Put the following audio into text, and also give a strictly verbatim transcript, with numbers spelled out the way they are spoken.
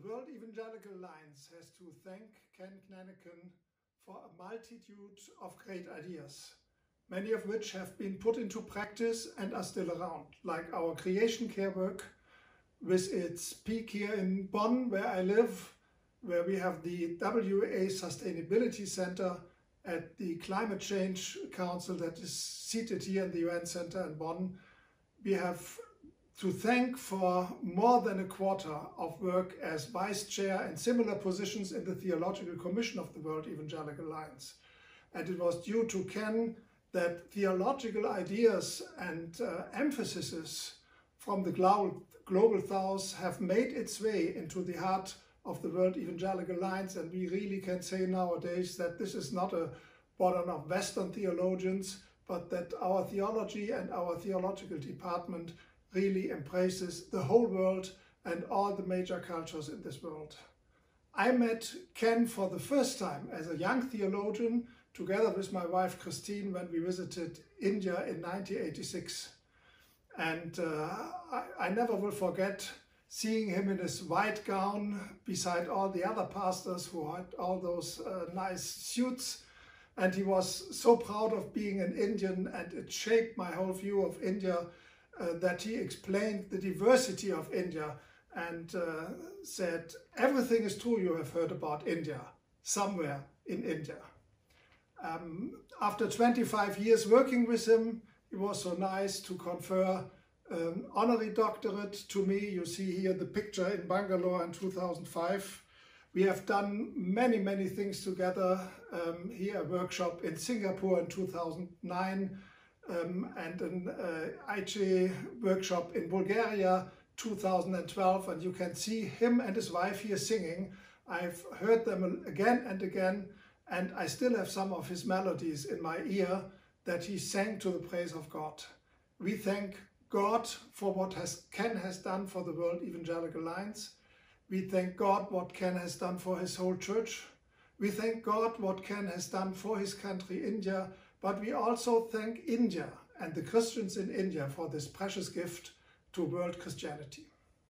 The World Evangelical Alliance has to thank Ken Knaniken for a multitude of great ideas, many of which have been put into practice and are still around, like our creation care work with its peak here in Bonn, where I live, where we have the W A Sustainability Center at the Climate Change Council that is seated here in the U N Center in Bonn. We have to thank for more than a quarter of work as vice chair and similar positions in the Theological Commission of the World Evangelical Alliance. And it was due to Ken that theological ideas and uh, emphases from the global, global South have made its way into the heart of the World Evangelical Alliance, and we really can say nowadays that this is not a burden of Western theologians, but that our theology and our theological department really embraces the whole world and all the major cultures in this world. I met Ken for the first time as a young theologian together with my wife Christine when we visited India in nineteen eighty-six. And uh, I, I never will forget seeing him in his white gown beside all the other pastors who had all those uh, nice suits. And he was so proud of being an Indian, and it shaped my whole view of India, uh, that he explained the diversity of India and uh, said, everything is true you have heard about India, somewhere in India. Um, after twenty-five years working with him, it was so nice to confer Um, honorary doctorate to me. You see here the picture in Bangalore in two thousand five. We have done many, many things together. Um, here a workshop in Singapore in two thousand nine um, and an uh, I J workshop in Bulgaria two thousand twelve. And you can see him and his wife here singing. I've heard them again and again, and I still have some of his melodies in my ear that he sang to the praise of God. We thank God for what has, Ken has done for the World Evangelical Alliance. We thank God what Ken has done for his whole church. We thank God what Ken has done for his country, India, but we also thank India and the Christians in India for this precious gift to world Christianity.